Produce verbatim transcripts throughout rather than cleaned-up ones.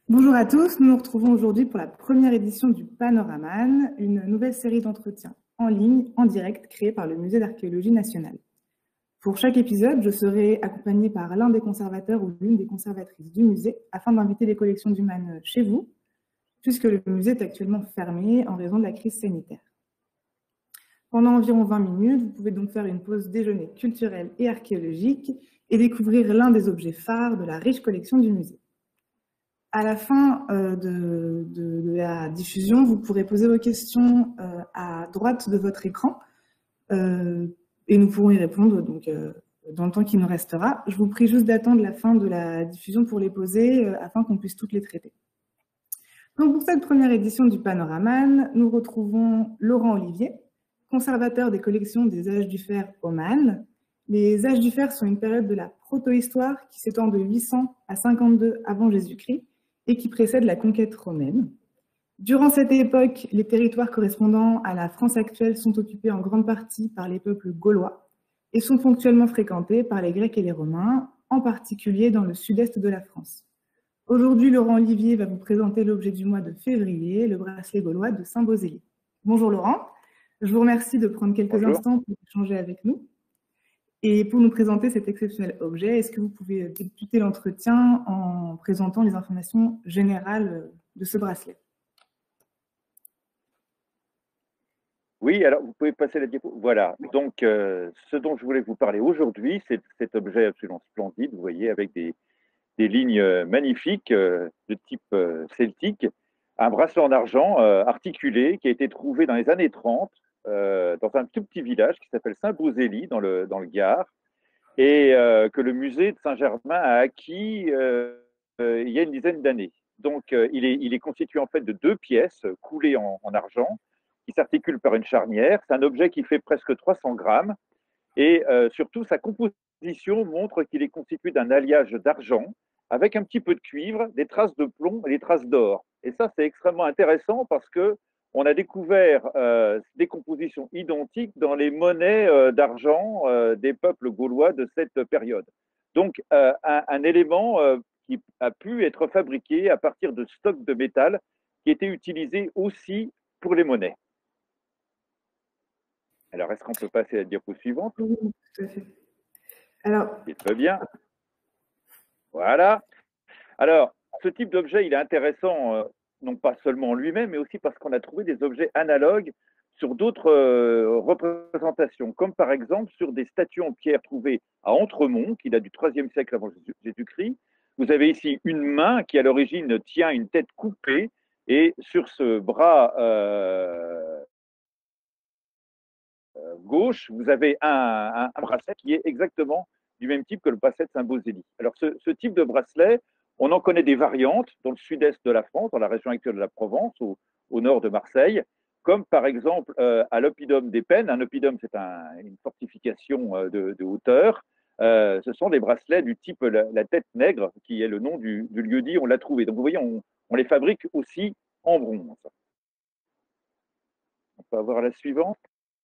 Bonjour à tous, nous nous retrouvons aujourd'hui pour la première édition du Panoraman, une nouvelle série d'entretiens en ligne, en direct, créée par le Musée d'archéologie nationale. Pour chaque épisode, je serai accompagnée par l'un des conservateurs ou l'une des conservatrices du musée afin d'inviter les collections d'Human chez vous, puisque le musée est actuellement fermé en raison de la crise sanitaire. Pendant environ vingt minutes, vous pouvez donc faire une pause déjeuner culturelle et archéologique et découvrir l'un des objets phares de la riche collection du musée. À la fin euh, de, de, de la diffusion, vous pourrez poser vos questions euh, à droite de votre écran euh, et nous pourrons y répondre donc, euh, dans le temps qui nous restera. Je vous prie juste d'attendre la fin de la diffusion pour les poser euh, afin qu'on puisse toutes les traiter. Donc pour cette première édition du Panoraman, nous retrouvons Laurent Olivier, conservateur des collections des âges du fer Oman. Les âges du fer sont une période de la protohistoire qui s'étend de huit cents à cinquante-deux avant Jésus-Christ et qui précède la conquête romaine. Durant cette époque, les territoires correspondant à la France actuelle sont occupés en grande partie par les peuples gaulois et sont ponctuellement fréquentés par les Grecs et les Romains, en particulier dans le sud-est de la France. Aujourd'hui, Laurent Olivier va vous présenter l'objet du mois de février, le bracelet gaulois de Saint-Bauzély. Bonjour Laurent, je vous remercie de prendre quelques Bonjour. instants pour échanger avec nous. Et pour nous présenter cet exceptionnel objet, est-ce que vous pouvez débuter l'entretien en présentant les informations générales de ce bracelet? Oui, alors vous pouvez passer la diapo. Voilà, donc euh, ce dont je voulais vous parler aujourd'hui, c'est cet objet absolument splendide, vous voyez, avec des, des lignes euh, magnifiques euh, de type euh, celtique, un bracelet en argent euh, articulé qui a été trouvé dans les années trente euh, dans un tout petit village qui s'appelle Saint-Bauzély dans le, dans le Gard et euh, que le musée de Saint-Germain a acquis euh, euh, il y a une dizaine d'années. Donc euh, il, est, il est constitué en fait de deux pièces coulées en, en argent qui s'articulent par une charnière. C'est un objet qui fait presque trois cents grammes et euh, surtout sa composition montre qu'il est constitué d'un alliage d'argent avec un petit peu de cuivre, des traces de plomb et des traces d'or. Et ça, c'est extrêmement intéressant parce que on a découvert euh, des compositions identiques dans les monnaies euh, d'argent euh, des peuples gaulois de cette période. Donc, euh, un, un, élément euh, qui a pu être fabriqué à partir de stocks de métal qui étaient utilisés aussi pour les monnaies. Alors, est-ce qu'on peut passer à la diapo suivante? Oui, tout à fait. Alors, Il très bien. Voilà. Alors, ce type d'objet, il est intéressant, euh, non pas seulement en lui-même, mais aussi parce qu'on a trouvé des objets analogues sur d'autres euh, représentations, comme par exemple sur des statues en pierre trouvées à Entremont, qui date du troisième siècle avant Jésus-Christ. Vous avez ici une main qui, à l'origine, tient une tête coupée, et sur ce bras euh, gauche, vous avez un, un, un, bracelet qui est exactement du même type que le bracelet de Saint-Bauzély. Alors, ce, ce, type de bracelet, on en connaît des variantes dans le sud-est de la France, dans la région actuelle de la Provence, au, au nord de Marseille, comme par exemple euh, à l'oppidum des Pennes. Un oppidum, c'est un, une fortification euh, de, de, hauteur. Euh, ce sont des bracelets du type la, la, tête nègre, qui est le nom du, du lieu-dit, on l'a trouvé. Donc, vous voyez, on, on les fabrique aussi en bronze. On peut avoir la suivante.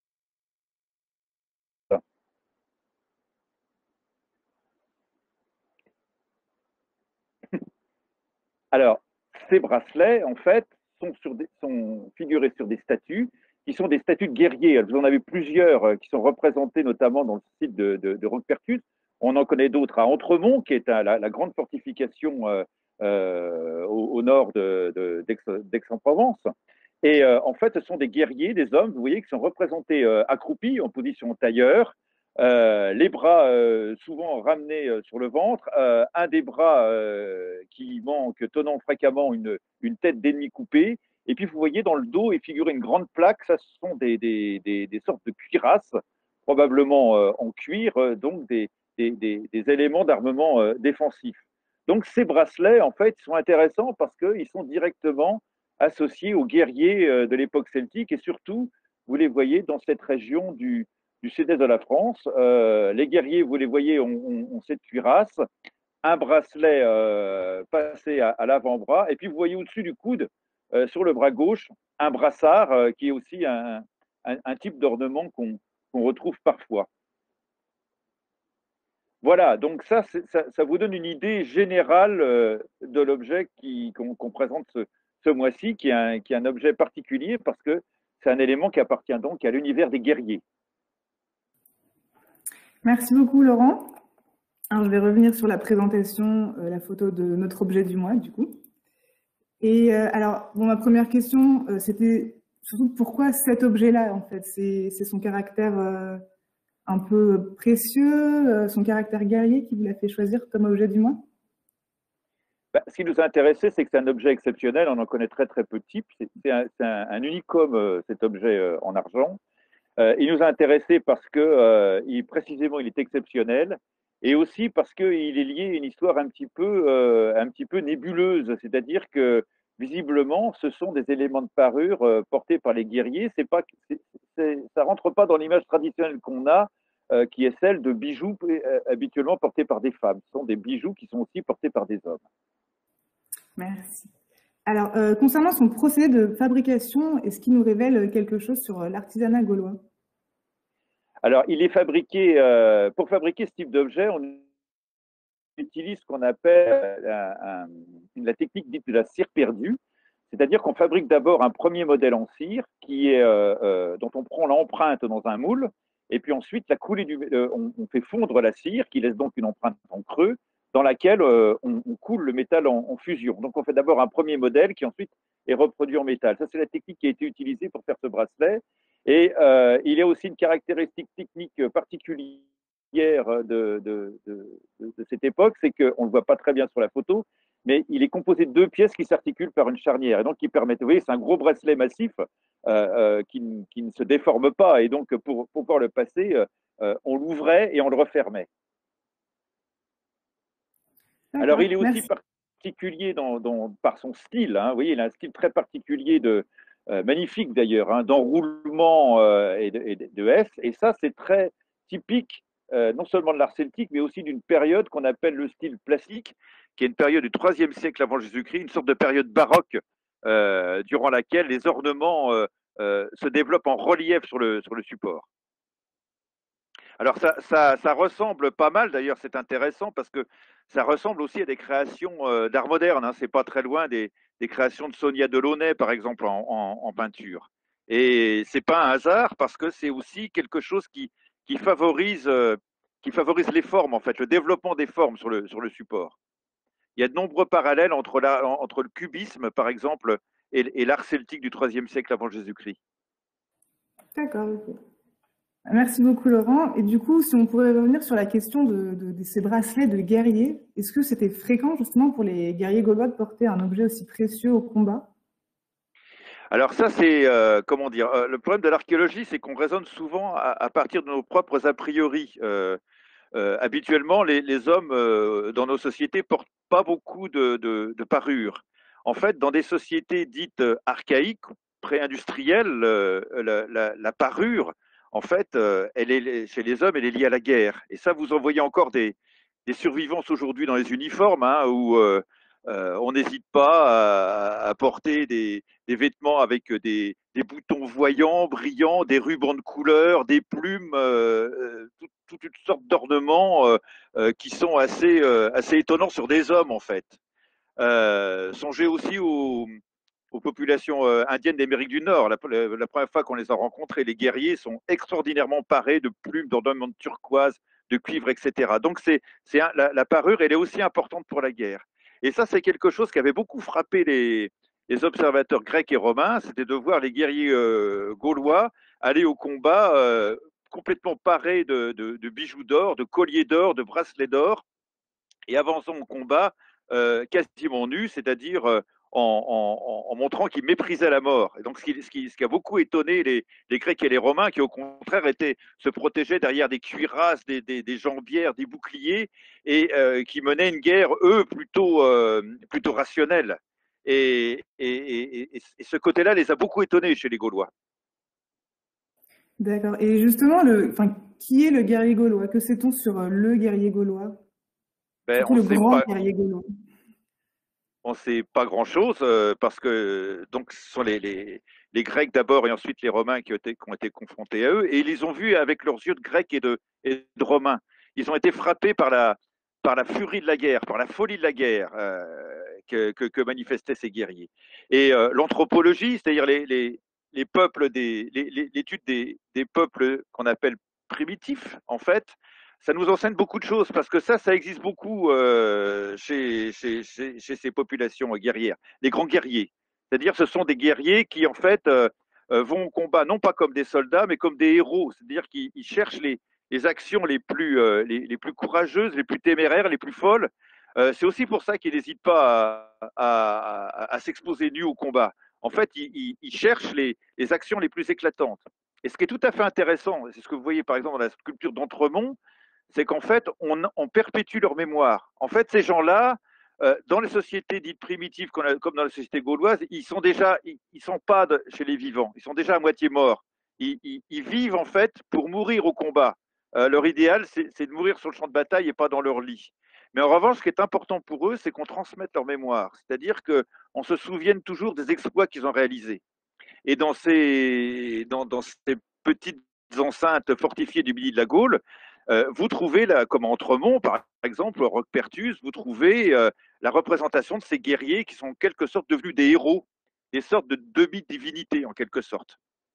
Alors, ces bracelets, en fait, sont, sur des, sont figurés sur des statues qui sont des statues de guerriers. Vous en avez plusieurs euh, qui sont représentés notamment dans le site de, de, de Roquepertus. On en connaît d'autres à Entremont, qui est à la, la grande fortification euh, euh, au, au, nord d'Aix-en-Provence. Et euh, en fait, ce sont des guerriers, des hommes, vous voyez, qui sont représentés euh, accroupis en position tailleur, euh, les bras euh, souvent ramenés euh, sur le ventre, euh, un des bras euh, qui manque tenant fréquemment une, une tête d'ennemi coupée. Et puis vous voyez dans le dos est figurée une grande plaque, ça ce sont des, des, des, des sortes de cuirasses, probablement euh, en cuir, euh, donc des, des, des, des éléments d'armement euh, défensif. Donc ces bracelets, en fait, sont intéressants parce qu'ils sont directement associés aux guerriers euh, de l'époque celtique et surtout, vous les voyez dans cette région du, du sud-est de la France. Euh, les guerriers, vous les voyez, ont, ont, ont cette cuirasse, un bracelet euh, passé à, à l'avant-bras, et puis vous voyez au-dessus du coude, euh, sur le bras gauche, un brassard euh, qui est aussi un, un, un type d'ornement qu'on qu'on retrouve parfois. Voilà, donc ça, ça, ça, vous donne une idée générale euh, de l'objet qu'on qu présente ce, ce mois-ci, qui, qui est un objet particulier parce que c'est un élément qui appartient donc à l'univers des guerriers. Merci beaucoup, Laurent. Alors, je vais revenir sur la présentation, euh, la photo de notre objet du mois, du coup. Et euh, alors, bon, ma première question, euh, c'était surtout pourquoi cet objet-là, en fait? C'est son caractère euh, un peu précieux, euh, son caractère guerrier qui vous l'a fait choisir comme objet du mois? Bah, ce qui nous a intéressé, c'est que c'est un objet exceptionnel. On en connaît très très peu de types. C'est un, un, un unicum, euh, cet objet euh, en argent. Euh, il nous a intéressé parce que euh, il, précisément, il est exceptionnel et aussi parce qu'il est lié à une histoire un petit peu, euh, un petit peu nébuleuse. C'est-à-dire que visiblement, ce sont des éléments de parure euh, portés par les guerriers. C'est pas, c'est, c'est, ça rentre pas dans l'image traditionnelle qu'on a, euh, qui est celle de bijoux euh, habituellement portés par des femmes. Ce sont des bijoux qui sont aussi portés par des hommes. Merci. Alors, euh, concernant son procédé de fabrication, est-ce qu'il nous révèle quelque chose sur l'artisanat gaulois? Alors, il est fabriqué, euh, pour fabriquer ce type d'objet, on utilise ce qu'on appelle un, un, la technique dite de la cire perdue, c'est-à-dire qu'on fabrique d'abord un premier modèle en cire qui est, euh, euh, dont on prend l'empreinte dans un moule, et puis ensuite la coulée du, euh, on, on, fait fondre la cire qui laisse donc une empreinte en creux dans laquelle euh, on, on, coule le métal en, en fusion. Donc on fait d'abord un premier modèle qui ensuite est reproduit en métal. Ça, c'est la technique qui a été utilisée pour faire ce bracelet. Et euh, il y a aussi une caractéristique technique particulière de, de, de, de, de cette époque, c'est qu'on ne le voit pas très bien sur la photo, mais il est composé de deux pièces qui s'articulent par une charnière, et donc qui permettent, vous voyez, c'est un gros bracelet massif euh, euh, qui, qui, ne se déforme pas, et donc pour, pour pouvoir le passer, euh, on l'ouvrait et on le refermait. Alors il est aussi merci. particulier dans, dans, par son style, hein, vous voyez, il a un style très particulier de, euh, magnifique d'ailleurs, hein, d'enroulement euh, et, de, et de S, et ça c'est très typique euh, non seulement de l'art celtique, mais aussi d'une période qu'on appelle le style classique, qui est une période du troisième siècle avant Jésus-Christ, une sorte de période baroque euh, durant laquelle les ornements euh, euh, se développent en relief sur le, sur le support. Alors ça, ça, ça ressemble pas mal, d'ailleurs c'est intéressant parce que ça ressemble aussi à des créations euh, d'art moderne, hein. C'est pas très loin des, des, créations de Sonia Delaunay par exemple en, en, en peinture. Et c'est pas un hasard parce que c'est aussi quelque chose qui, qui favorise, euh, qui favorise les formes en fait, le développement des formes sur le, sur le support. Il y a de nombreux parallèles entre, la, entre le cubisme par exemple et, et l'art celtique du troisième siècle avant Jésus-Christ. D'accord, ok. Merci beaucoup, Laurent. Et du coup, si on pourrait revenir sur la question de, de, de ces bracelets de guerriers, est-ce que c'était fréquent justement pour les guerriers gaulois de porter un objet aussi précieux au combat? Alors ça, c'est, euh, comment dire, euh, le problème de l'archéologie, c'est qu'on raisonne souvent à, à, partir de nos propres a priori. Euh, euh, habituellement, les, les hommes euh, dans nos sociétés portent pas beaucoup de, de, de parures. En fait, dans des sociétés dites archaïques, pré-industrielles, euh, la, la, la, parure, en fait, euh, elle est, chez les hommes, elle est liée à la guerre. Et ça, vous en voyez encore des, des survivances aujourd'hui dans les uniformes, hein, où euh, euh, on n'hésite pas à, à porter des, des, vêtements avec des, des, boutons voyants, brillants, des rubans de couleur, des plumes, euh, tout, toute une sorte d'ornements euh, euh, qui sont assez, euh, assez étonnants sur des hommes, en fait. Euh, songez aussi aux, aux populations euh, indiennes d'Amérique du Nord. La, la, la première fois qu'on les a rencontrés, les guerriers sont extraordinairement parés de plumes, d'ornements de turquoise, de cuivre, et cetera. Donc c'est, c'est un, la, la parure, elle est aussi importante pour la guerre. Et ça, c'est quelque chose qui avait beaucoup frappé les, les observateurs grecs et romains, c'était de voir les guerriers euh, gaulois aller au combat euh, complètement parés de, de, de bijoux d'or, de colliers d'or, de bracelets d'or, et avançant au combat euh, quasiment nus, c'est-à-dire euh, en, en, en, montrant qu'ils méprisaient la mort. Et donc, ce qui, ce qui, ce qui a beaucoup étonné les, les, Grecs et les Romains, qui au contraire étaient, se protégeaient derrière des cuirasses, des, des, des jambières, des boucliers, et euh, qui menaient une guerre, eux, plutôt, euh, plutôt rationnelle. Et, et, et, et ce côté-là les a beaucoup étonnés chez les Gaulois. D'accord. Et justement, le, enfin, qui est le guerrier gaulois? Que sait-on sur le guerrier gaulois? Ben, Surtout on le sait grand pas. guerrier gaulois. On ne sait pas grand-chose euh, parce que donc ce sont les, les, les Grecs d'abord et ensuite les Romains qui ont, été, qui ont été confrontés à eux et ils les ont vus avec leurs yeux de Grecs et de, et de Romains. ils ont été frappés par la, par la furie de la guerre, par la folie de la guerre euh, que, que, que, manifestaient ces guerriers. Et euh, l'anthropologie, c'est-à-dire les, les, les peuples, des, l'étude des, des peuples qu'on appelle primitifs, en fait, ça nous enseigne beaucoup de choses parce que ça, ça existe beaucoup euh, chez, chez, chez, chez ces populations guerrières, les grands guerriers. C'est-à-dire, ce sont des guerriers qui, en fait, euh, vont au combat non pas comme des soldats, mais comme des héros. C'est-à-dire qu'ils cherchent les, les actions les plus, euh, les, les, plus courageuses, les plus téméraires, les plus folles. Euh, c'est aussi pour ça qu'ils n'hésitent pas à, à, à, à s'exposer nus au combat. En fait, ils, ils cherchent les, les actions les plus éclatantes. Et ce qui est tout à fait intéressant, c'est ce que vous voyez par exemple dans la sculpture d'Entremont, c'est qu'en fait, on, on, perpétue leur mémoire. En fait, ces gens-là, euh, dans les sociétés dites primitives, comme dans la société gauloise, ils sont déjà, ils, ils sont pas de, chez les vivants, ils sont déjà à moitié morts. Ils, ils, ils vivent en fait pour mourir au combat. Euh, leur idéal, c'est de mourir sur le champ de bataille et pas dans leur lit. Mais en revanche, ce qui est important pour eux, c'est qu'on transmette leur mémoire, c'est-à-dire qu'on se souvienne toujours des exploits qu'ils ont réalisés. Et dans ces, dans, dans ces petites enceintes fortifiées du midi de la Gaule, euh, vous trouvez, là, comme à Entremont, par exemple, Roquepertus, vous trouvez euh, la représentation de ces guerriers qui sont en quelque sorte devenus des héros, des sortes de demi-divinités en quelque sorte.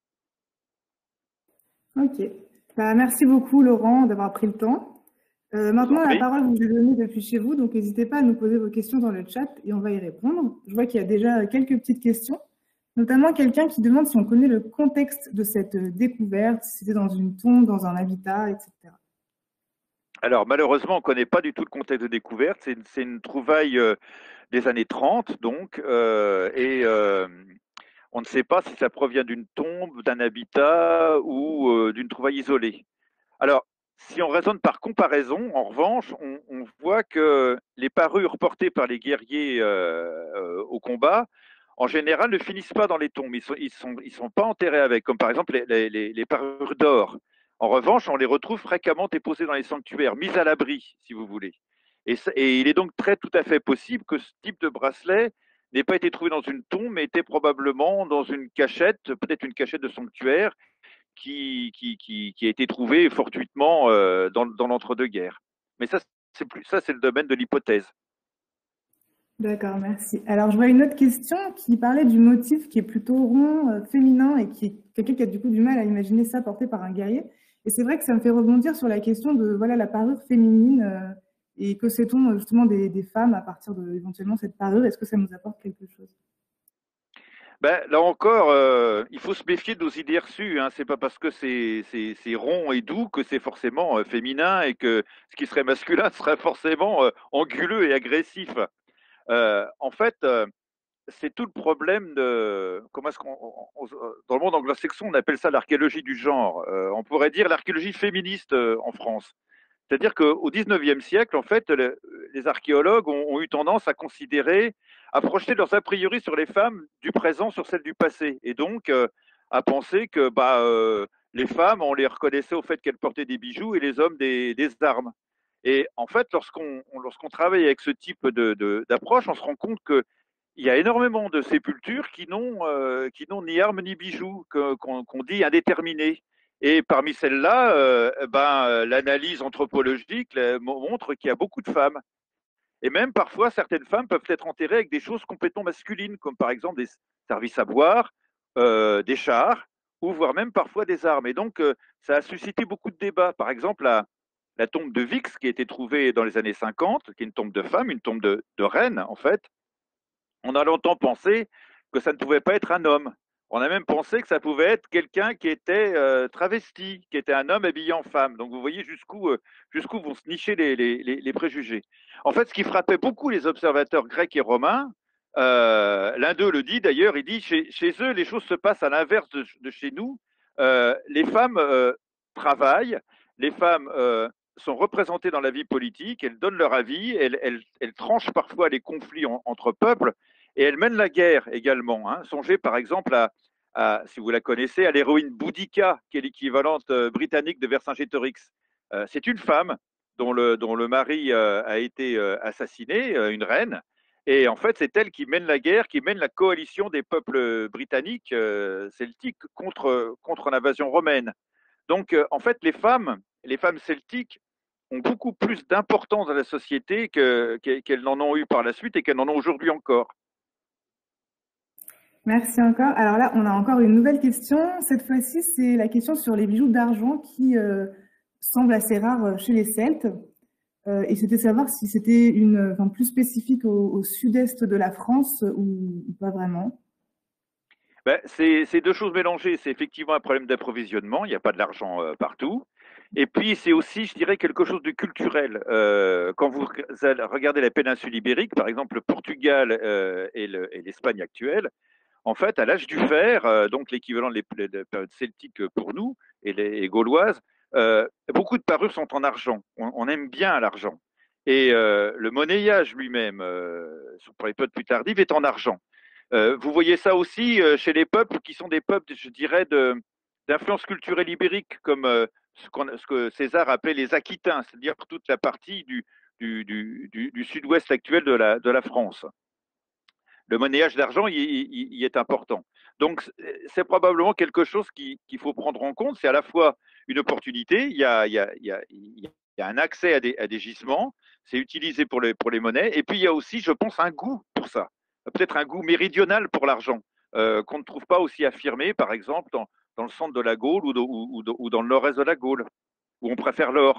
Ok. Bah, merci beaucoup, Laurent, d'avoir pris le temps. Euh, maintenant, la parole vous est donnée depuis chez vous, donc n'hésitez pas à nous poser vos questions dans le chat et on va y répondre. Je vois qu'il y a déjà quelques petites questions, notamment quelqu'un qui demande si on connaît le contexte de cette découverte, si c'était dans une tombe, dans un habitat, et cetera. Alors, malheureusement, on ne connaît pas du tout le contexte de découverte. C'est une, une trouvaille euh, des années trente, donc, euh, et euh, on ne sait pas si ça provient d'une tombe, d'un habitat ou euh, d'une trouvaille isolée. Alors, si on raisonne par comparaison, en revanche, on, on voit que les parures portées par les guerriers euh, euh, au combat, en général, ne finissent pas dans les tombes. Ils ne sont, ils sont, ils sont pas enterrés avec, comme par exemple les, les, les parures d'or. En revanche, on les retrouve fréquemment déposées dans les sanctuaires, mises à l'abri, si vous voulez. Et, et, il est donc très tout à fait possible que ce type de bracelet n'ait pas été trouvé dans une tombe, mais était probablement dans une cachette, peut-être une cachette de sanctuaire, qui, qui, qui, qui a été trouvé fortuitement euh, dans, dans l'entre-deux-guerres. Mais ça, c'est plus ça, c'est le domaine de l'hypothèse. D'accord, merci. Alors, je vois une autre question qui parlait du motif qui est plutôt rond, euh, féminin, et qui est quelqu'un qui a du coup du mal à imaginer ça porté par un guerrier. Et c'est vrai que ça me fait rebondir sur la question de voilà la parure féminine euh, et que sait-on justement des, des femmes à partir de éventuellement cette parure. Est-ce que ça nous apporte quelque chose? Ben, là encore, euh, il faut se méfier de nos idées reçues. Hein. C'est pas parce que c'est rond et doux que c'est forcément euh, féminin et que ce qui serait masculin serait forcément euh, anguleux et agressif. Euh, en fait, euh, c'est tout le problème de comment est-ce qu'on dans le monde anglo-saxon on appelle ça l'archéologie du genre. Euh, on pourrait dire l'archéologie féministe euh, en France. C'est-à-dire qu'au dix-neuvième siècle, en fait, le, les archéologues ont, ont, eu tendance à considérer, à projeter leurs a priori sur les femmes du présent sur celles du passé, et donc euh, à penser que bah, euh, les femmes, on les reconnaissait au fait qu'elles portaient des bijoux et les hommes des, des armes. Et en fait, lorsqu'on lorsqu'on travaille avec ce type d'approche, on se rend compte que il y a énormément de sépultures qui n'ont euh, qui n'ont ni armes ni bijoux, qu'on qu dit indéterminées. Et parmi celles-là, euh, ben, l'analyse anthropologique montre qu'il y a beaucoup de femmes. Et même parfois, certaines femmes peuvent être enterrées avec des choses complètement masculines, comme par exemple des services à boire, euh, des chars, ou voire même parfois des armes. Et donc, euh, ça a suscité beaucoup de débats. Par exemple, la, la tombe de Vix, qui a été trouvée dans les années cinquante, qui est une tombe de femme, une tombe de, de reine, en fait, on a longtemps pensé que ça ne pouvait pas être un homme. On a même pensé que ça pouvait être quelqu'un qui était euh, travesti, qui était un homme habillé en femme. Donc vous voyez jusqu'où euh, jusqu'où vont se nicher les, les, les, préjugés. En fait, ce qui frappait beaucoup les observateurs grecs et romains, euh, l'un d'eux le dit d'ailleurs, il dit chez, chez eux, les choses se passent à l'inverse de, de, chez nous. Euh, les femmes euh, travaillent, les femmes euh, sont représentées dans la vie politique, elles donnent leur avis, elles, elles, elles tranchent parfois les conflits en, entre peuples, et elles mènent la guerre également. Hein. Songez par exemple à, à, si vous la connaissez, à l'héroïne Boudica, qui est l'équivalente euh, britannique de Vercingétorix. Euh, c'est une femme dont le, dont le mari euh, a été euh, assassiné, euh, une reine, et en fait c'est elle qui mène la guerre, qui mène la coalition des peuples britanniques euh, celtiques contre, contre l'invasion romaine. Donc, euh, en fait, les femmes, les femmes celtiques ont beaucoup plus d'importance dans la société que, qu'elles n'en ont eu par la suite et qu'elles n'en ont aujourd'hui encore. Merci encore. Alors là, on a encore une nouvelle question. Cette fois-ci, c'est la question sur les bijoux d'argent qui euh, semblent assez rares chez les Celtes. Euh, et c'était savoir si c'était une, enfin, plus spécifique au, au sud-est de la France ou, ou pas vraiment. Ben, c'est deux choses mélangées. C'est effectivement un problème d'approvisionnement. Il n'y a pas de l'argent euh, partout. Et puis, c'est aussi, je dirais, quelque chose de culturel. Euh, quand vous regardez la péninsule ibérique, par exemple le Portugal euh, et l'Espagne actuelle, en fait, à l'âge du fer, euh, donc l'équivalent de la période celtique pour nous et les et gauloises, euh, beaucoup de parures sont en argent. On, on aime bien l'argent. Et euh, le monnayage lui-même, euh, pour les peuples plus tardifs, est en argent. Euh, vous voyez ça aussi euh, chez les peuples qui sont des peuples, je dirais, d'influence culturelle ibérique, comme euh, ce, ce, que César appelait les Aquitains, c'est-à-dire toute la partie du, du, du, du, du sud-ouest actuel de la, de la France. Le monnayage d'argent y, y, y, est important. Donc, c'est probablement quelque chose qu'il qu faut prendre en compte. C'est à la fois une opportunité, il y a, il y a, il y a, il y a un accès à des, à des gisements, c'est utilisé pour les, pour les monnaies, et puis il y a aussi, je pense, un goût pour ça, peut-être un goût méridional pour l'argent, euh, qu'on ne trouve pas aussi affirmé, par exemple, dans, dans le centre de la Gaule ou, de, ou, ou dans le nord-est de la Gaule, où on préfère l'or.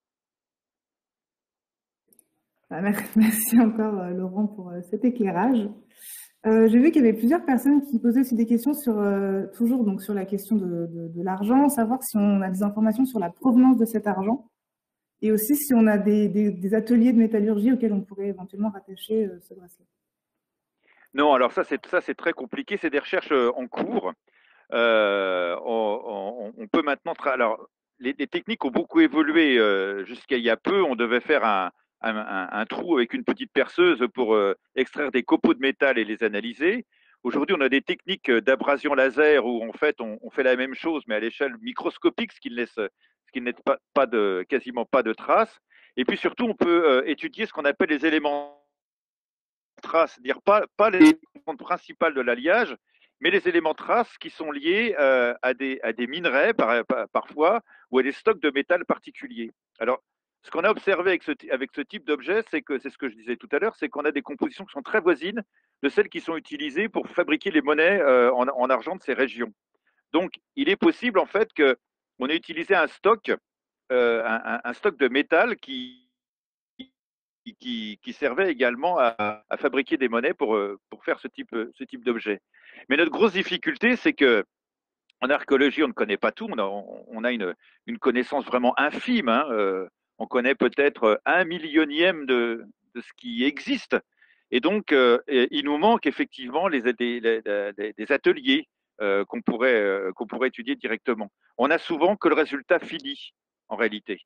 Merci encore, Laurent, pour cet éclairage. Euh, j'ai vu qu'il y avait plusieurs personnes qui posaient aussi des questions sur, euh, toujours donc sur la question de, de, de l'argent, savoir si on a des informations sur la provenance de cet argent et aussi si on a des, des, des ateliers de métallurgie auxquels on pourrait éventuellement rattacher euh, ce bracelet. Non, alors ça c'est ça c'est très compliqué, c'est des recherches en cours. Euh, on, on, on, peut maintenant. Alors, les, les, techniques ont beaucoup évolué. Euh, Jusqu'à il y a peu, on devait faire un, un, un, un trou avec une petite perceuse pour euh, extraire des copeaux de métal et les analyser. Aujourd'hui, on a des techniques d'abrasion laser où en fait on, on, fait la même chose, mais à l'échelle microscopique, ce qui ne laisse, ce qui n'est pas, pas de, quasiment pas de traces. Et puis surtout, on peut euh, étudier ce qu'on appelle les éléments traces, c'est-à-dire pas, pas les composantes principales de l'alliage, mais les éléments traces qui sont liés euh, à, des, à des minerais par, par, parfois ou à des stocks de métal particuliers. Alors, ce qu'on a observé avec ce, avec ce type d'objet, c'est que, c'est ce que je disais tout à l'heure, c'est qu'on a des compositions qui sont très voisines de celles qui sont utilisées pour fabriquer les monnaies euh, en, en argent de ces régions. Donc, il est possible en fait qu'on ait utilisé un stock, euh, un, un, stock de métal qui, qui, qui servait également à, à, fabriquer des monnaies pour, pour faire ce type, ce type d'objet. Mais notre grosse difficulté, c'est que en archéologie, on ne connaît pas tout. On a, on a une, une, connaissance vraiment infime. Hein. Euh, on connaît peut-être un millionième de, de, ce qui existe. Et donc, euh, il nous manque effectivement les, les, les, les ateliers euh, qu'on pourrait, euh, qu'on pourrait étudier directement. On n'a souvent que le résultat fini, en réalité.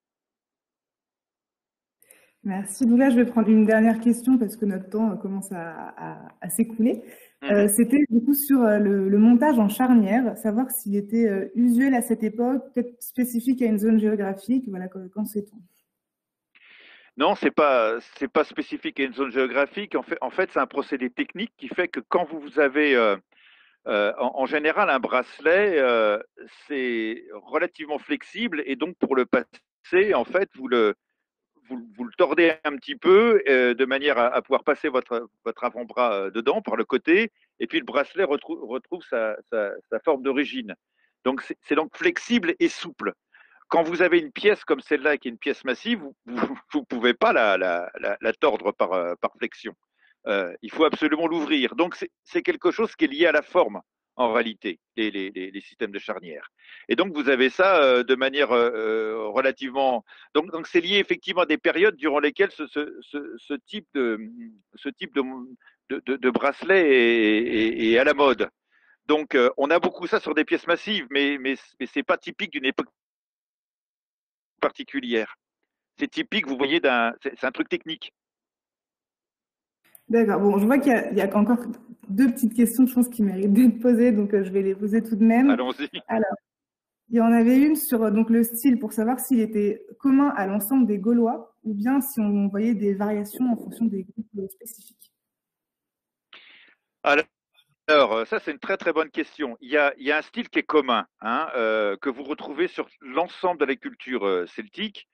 Merci. Donc là, je vais prendre une dernière question parce que notre temps commence à, à, à s'écouler. Mmh. Euh, C'était du coup sur le, le montage en charnière, savoir s'il était euh, usuel à cette époque, peut-être spécifique à une zone géographique. Voilà, quand sait-on? Non, c'est pas c'est pas spécifique à une zone géographique. En fait, en fait, c'est un procédé technique qui fait que quand vous avez euh, euh, en, en, général un bracelet, euh, c'est relativement flexible et donc pour le passer, en fait, vous le vous, vous le tordez un petit peu euh, de manière à, à, pouvoir passer votre votre avant-bras euh, dedans par le côté et puis le bracelet retrouve retrouve sa, sa, sa forme d'origine. Donc c'est donc flexible et souple. Quand vous avez une pièce comme celle-là, qui est une pièce massive, vous ne pouvez pas la, la, la, la tordre par, euh, par flexion. Euh, il faut absolument l'ouvrir. Donc, c'est quelque chose qui est lié à la forme, en réalité, les, les, les systèmes de charnière. Et donc, vous avez ça euh, de manière euh, relativement. Donc, donc, c'est lié effectivement à des périodes durant lesquelles ce, ce, ce, ce type de, ce type de, de, de, de bracelet est, est, est, à la mode. Donc, euh, on a beaucoup ça sur des pièces massives, mais, mais, mais ce n'est pas typique d'une époque particulière. C'est typique, vous voyez, d'un, c'est un truc technique. D'accord. Bon, je vois qu'il y, y a encore deux petites questions, je pense, qui méritent d'être posées, donc euh, je vais les poser tout de même. Allons-y. Alors, il y en avait une sur donc, le style pour savoir s'il était commun à l'ensemble des Gaulois ou bien si on voyait des variations en fonction des groupes spécifiques. Alors, Alors, ça, c'est une très très bonne question. Il y a, il y a un style qui est commun, hein, euh, que vous retrouvez sur l'ensemble de la culture euh, celtique.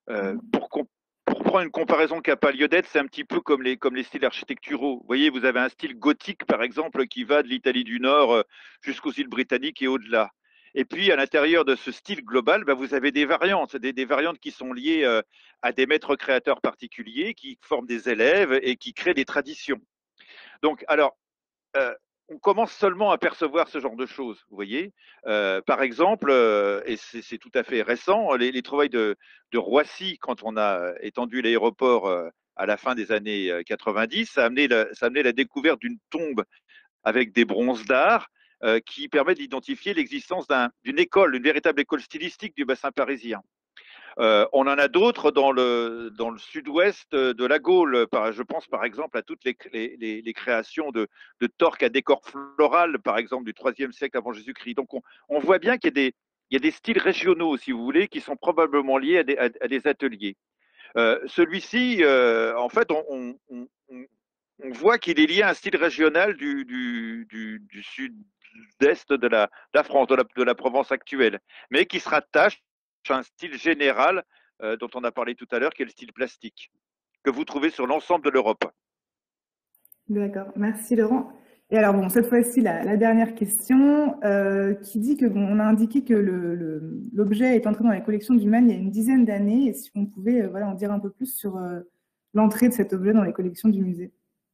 Euh, pour, pour prendre une comparaison qui n'a pas lieu d'être, c'est un petit peu comme les, comme les styles architecturaux. Vous voyez, vous avez un style gothique, par exemple, qui va de l'Italie du Nord euh, jusqu'aux îles britanniques et au-delà. Et puis, à l'intérieur de ce style global, bah, vous avez des variantes, des, des variantes qui sont liées euh, à des maîtres créateurs particuliers, qui forment des élèves et qui créent des traditions. Donc, alors, euh, on commence seulement à percevoir ce genre de choses, vous voyez. Euh, par exemple, euh, et c'est tout à fait récent, les, les trouvailles de, de, Roissy, quand on a étendu l'aéroport euh, à la fin des années quatre-vingt-dix, ça a amené la, ça a amené la découverte d'une tombe avec des bronzes d'art euh, qui permet d'identifier l'existence d'une un, école, une véritable école stylistique du bassin parisien. Euh, on en a d'autres dans le, dans le sud-ouest de la Gaule. Je pense par exemple à toutes les, les, les créations de, de torques à décor floral, par exemple du troisième siècle avant Jésus-Christ. Donc on, on voit bien qu'il y a des, il y a des styles régionaux, si vous voulez, qui sont probablement liés à des, à, à des ateliers. Euh, Celui-ci, euh, en fait, on, on, on, on voit qu'il est lié à un style régional du, du, du, du sud-est de la, de la France, de la, de la Provence actuelle, mais qui se rattache à un style général euh, dont on a parlé tout à l'heure, qui est le style plastique, que vous trouvez sur l'ensemble de l'Europe. D'accord, merci Laurent. Et alors bon, cette fois-ci, la, la dernière question, euh, qui dit que bon, on a indiqué que l'objet le, est entré dans la collection du M A N il y a une dizaine d'années, et si on pouvait euh, voilà, en dire un peu plus sur euh, l'entrée de cet objet dans les collections du musée.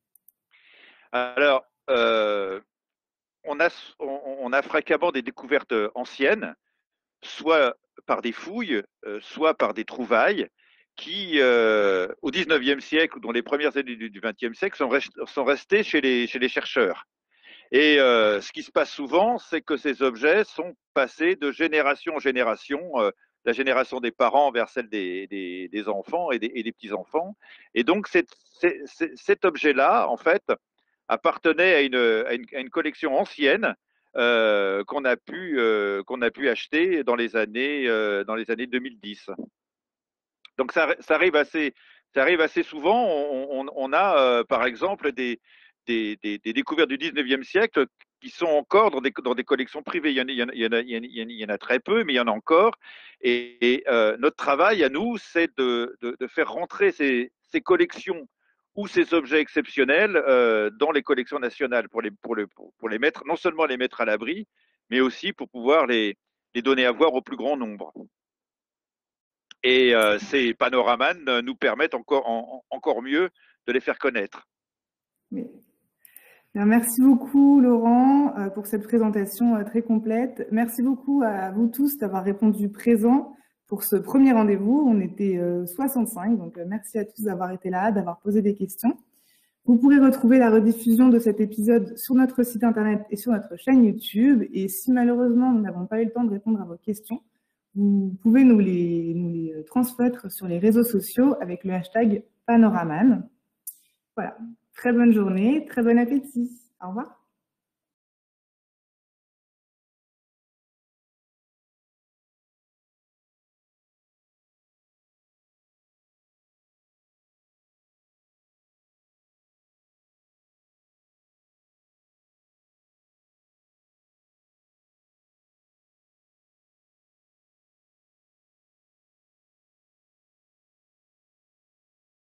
Alors, euh, on, a, on, on a fréquemment des découvertes anciennes, soit par des fouilles, euh, soit par des trouvailles, qui, euh, au dix-neuvième siècle ou dans les premières années du vingtième siècle, sont, rest, sont restées chez les, chez les chercheurs. Et euh, ce qui se passe souvent, c'est que ces objets sont passés de génération en génération, euh, la génération des parents vers celle des, des, des enfants et des, et des petits-enfants. Et donc, c'est, c'est, c'est, cet objet-là, en fait, appartenait à une, à une, à une collection ancienne euh, qu'on a pu euh, qu'on a pu acheter dans les années euh, dans les années deux mille dix. Donc ça, ça arrive assez ça arrive assez souvent. On, on, on a euh, par exemple des des, des des, découvertes du dix-neuvième siècle qui sont encore dans des, dans des collections privées. Il y, en, il, y en, il, y en a, il y en a très peu, mais il y en a encore. Et, et euh, notre travail à nous, c'est de, de, de faire rentrer ces, ces collections ou ces objets exceptionnels euh, dans les collections nationales pour les, pour, le, pour, pour les mettre, non seulement les mettre à l'abri, mais aussi pour pouvoir les, les donner à voir au plus grand nombre. Et euh, ces panoramas nous permettent encore, en, encore mieux de les faire connaître. Oui. Merci beaucoup Laurent pour cette présentation très complète. Merci beaucoup à vous tous d'avoir répondu présent pour ce premier rendez-vous. On était soixante-cinq, donc merci à tous d'avoir été là, d'avoir posé des questions. Vous pourrez retrouver la rediffusion de cet épisode sur notre site internet et sur notre chaîne YouTube. Et si malheureusement nous n'avons pas eu le temps de répondre à vos questions, vous pouvez nous les, nous les transmettre sur les réseaux sociaux avec le hashtag Panoraman. Voilà. Très bonne journée, très bon appétit. Au revoir.